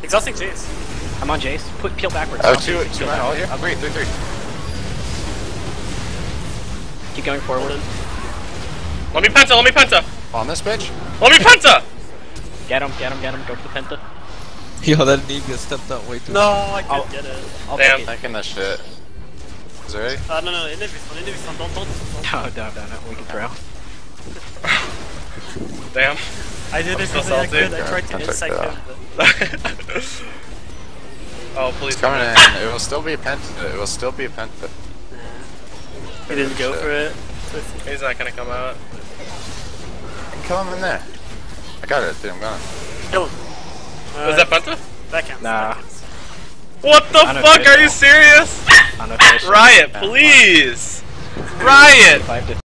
Exhausting Jace. I'm on Jace. Peel backwards. Oh, two man all here. Oh, 3. Keep going forward. Let me penta! On this bitch. Let me penta! Get him. Go for the penta. Yo, that Nibia stepped out way too No, I couldn't get it. Damn. Thinking that shit. Is it ready? No, inhibit stun, don't. No, we can throw. Damn. I did I'm so everything I salty. could, I tried to insight him, but... Oh, please. It's coming in. It will still be a penta. He didn't go for it. He's not gonna come out. Kill him in there. I got it, dude. I'm gonna. Kill him. Was that penta? That counts. Nah. That counts. What the fuck? Are you serious? Unofficial. Riot, please! Riot!